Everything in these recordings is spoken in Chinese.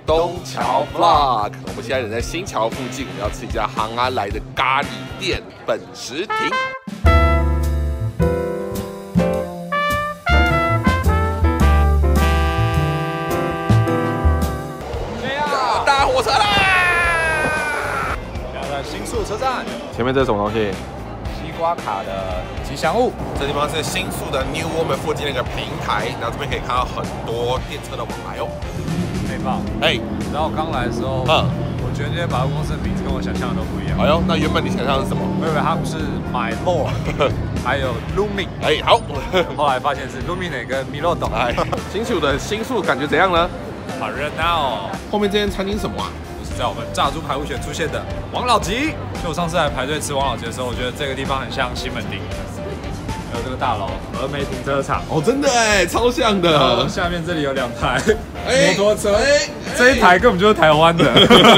东桥 Vlog。我们现在人在新桥附近，我们要吃一家行阿来的咖喱店本食亭。大火车啦！ 现在在新宿车站， 前面这是什么东西？ 西瓜卡的吉祥物。 这地方是新宿的 New Woman 附近那个平台，然后这边可以看到很多电车的往来哦。 美爆！ 哎， 你知道我刚来的时候，我觉得这些百货公司的名字跟我想象的都不一样。 哎呦，那原本你想象是什么？ 我以为他们是 My Lord， 还有 Lumi。 哎，好。 后来发现是 Lumine 跟 Mirodo。 哎，新宿的新宿感觉怎样呢？ 好热闹哦！ 后面这间餐厅是什么啊？ 就是在我们炸猪排骨选出现的王老吉。就我上次来排队吃王老吉的时候，我觉得这个地方很像西门町。还有这个大楼峨眉停车场哦，真的哎，超像的。 然后下面这里有2台摩托车，这一台根本就是台湾的。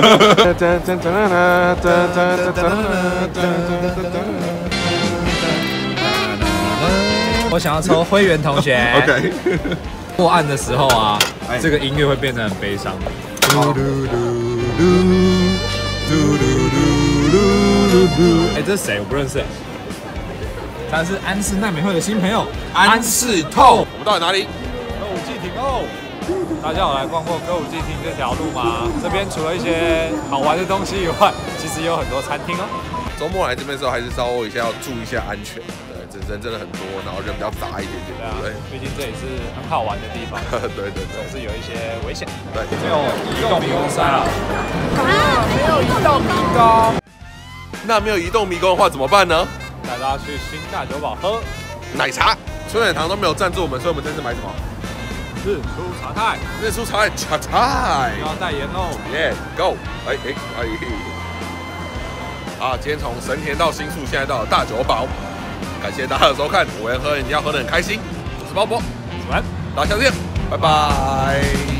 我想要抽灰原同学。 OK。 过岸的时候啊，这个音乐会变得很悲伤。哎，这是谁？我不认识。他是安室奈美惠的新朋友安室透。我们到底哪里？ 歌舞伎町哦。大家有来逛过歌舞伎町这条路吗？这边除了一些好玩的东西以外，其实也有很多餐厅哦。 周末来这边的时候，还是稍微一下要注意一下安全。对，人真的很多，然后人比较杂一点点。 对啊，毕竟这里是很好玩的地方。 对， 总是有一些危险。 对， 没有移动迷宫山了。没有移动迷宫。 那没有移动迷宫的话怎么办呢？ 带大家去新大久保喝奶茶。春水堂都没有赞助我们，所以我们这次买什么？ 日出茶太。 日出茶太。 不要代言哦。 耶 ，Go！ 哎。啊，今天从神田到新宿，现在到了大久保。感谢大家的收看，我要喝饮料喝得很开心。我是包伯， 晚安， 大家下次见，拜拜。